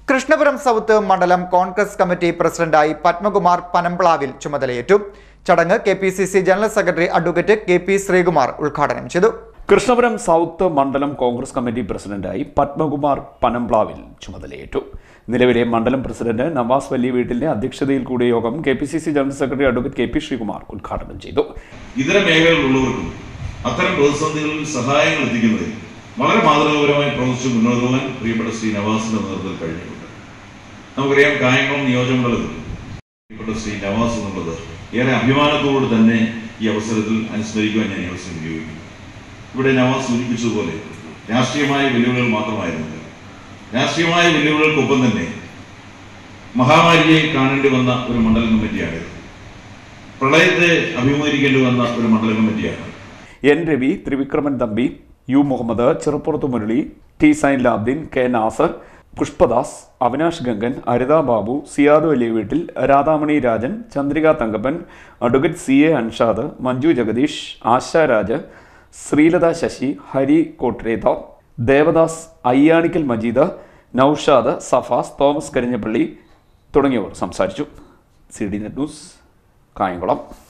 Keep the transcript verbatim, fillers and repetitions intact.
Krishnapuram south മണ്ഡലം Congress committee പ്രസിഡന്റായി പത്മകുമാർ പനംപ്ലാവിൽ ചുമതലയേറ്റു. ചടങ്ങ് K P C C general secretary advocate K P Sreekumar ഉദ്ഘാടനം ചെയ്തു. കൃഷ്ണപുരം സൗത്ത് മണ്ഡലം കോൺഗ്രസ് കമ്മിറ്റി പ്രസിഡന്റായി പത്മകുമാർ പനംപ്ലാവിൽ ചുമതലയേറ്റു. നിലവിലെ മണ്ഡലം പ്രസിഡന്റ് നവാസ് വലിയ വീട്ടിലെ അധ്യക്ഷതയിൽ കൂടിയ യോഗം K P C C general secretary advocate K P Sreekumar ഉദ്ഘാടനം ചെയ്തു. ഇതര മേഖലകളിലുള്ളവർക്കും അത്തരം പ്രതിസന്ധികളിൽ സഹായങ്ങൾ എത്തിക്കുന്നതിൽ വളരെ മാതൃകാപരമായി പ്രവർത്തിച്ച് മുന്നോട്ട് പോകാൻ പ്രിയപ്പെട്ട ശ്രീ നവാസിന്റെ നേതൃത്വത്തിൽ കഴിഞ്ഞിട്ടുണ്ട്. നമുക്കറിയാം, കായംകുളം നിയോജകമണ്ഡലത്തിൽ പ്രിയപ്പെട്ട ശ്രീ നവാസ് എന്നുള്ളത് ഏറെ അഭിമാനത്തോട് തന്നെ ഈ അവസരത്തിൽ അനുസ്മരിക്കുവാൻ ഞാൻ ഈ അവസരം ഉപയോഗിക്കുന്നു. ഇവിടെ നവാസ് സൂചിപ്പിച്ചതുപോലെ രാഷ്ട്രീയമായ വെല്ലുവിളികൾ മാത്രമായിരുന്നില്ല, രാഷ്ട്രീയമായ വെല്ലുവിളികൾക്കൊപ്പം തന്നെ മഹാമാരിയെ കാണേണ്ടി വന്ന ഒരു മണ്ഡലം കമ്മിറ്റിയാണ്, പ്രളയത്തെ അഭിമുഖീകരിക്കേണ്ടി വന്ന ഒരു മണ്ഡലം കമ്മിറ്റിയാണ്. N Ravi, Thrivikraman Thampi, U Muhammad, Cheruppurath Murali, T Zain Labdeen, K Nasar, Pushpadas, Avinash Gangan, Aritha Babu, Siyad Valiya Veettil, Radhamani Rajan, Chandrika Thankappan, advocate C A Anshad, Manju Jagadeesh, Asha Raj, Sreelatha Sasi, Hari Kotretha, Devadas, Ayyanikkal Majeed, Noushad, Safas, Thomas Karinjappally തുടങ്ങിയവർ സംസാരിച്ചു. C D net news, Kayamkulam.